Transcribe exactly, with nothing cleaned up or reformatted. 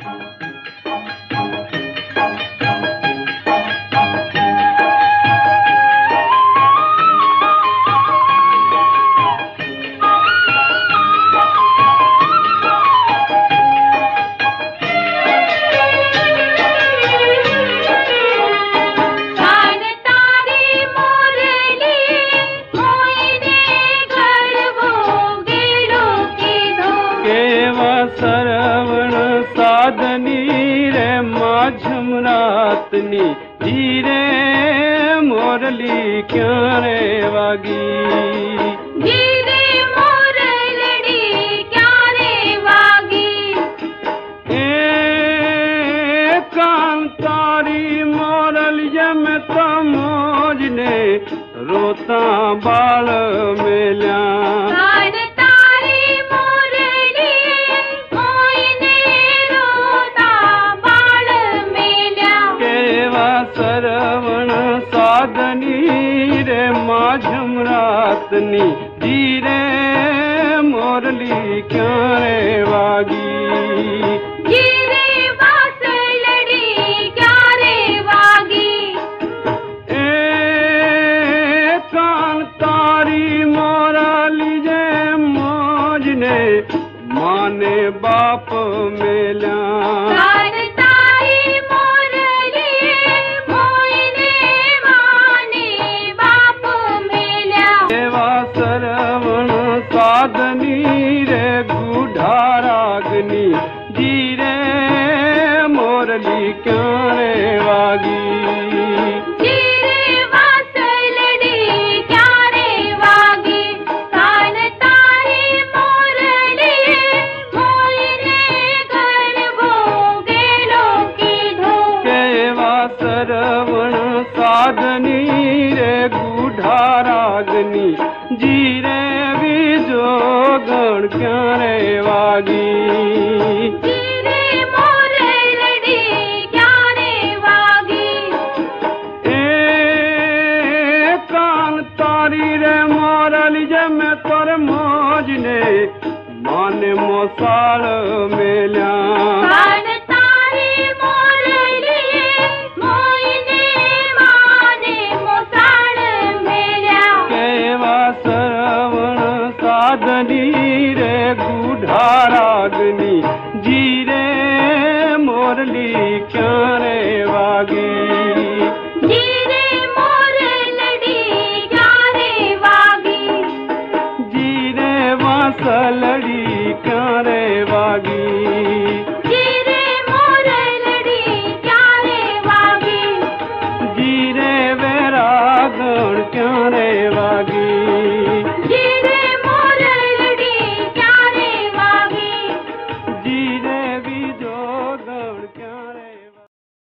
सरवण साधनी रे माझम रातनी धीरे मोरली क्या रे वागी धीरे मोरली क्या रे वागी ए कांतारी मोरलिया में तो मोजने रोता बाल मेल्या सरवण साधनी रे माझम रातनी धीरे मोरली क्या रे वागी धीरे बासलड़ी क्या रे वागी ए कान तारी मोरली जे मोजने माने बाप मेल्या साधनी रे गुढ़ारागनी धीरे मोरली क्या रे वागी धीरे बासलड़ी क्या रे वागी कान तारी मोरली मोइने गलबो गेलो की धो केवा सरवण साधनी रे गुढ़ारागनी जीरे जोगण क्या रे वागी धीरे मोरली क्या रे वागी ए कान तारी रे मोरली जे में तोर मोजने माने मोसाल मेल्या कान तारी मोरली मोइने माने मोसाल मेल्या केवा सरवण साधनी रे गुढ़ारागनी जीरे मोरली क्या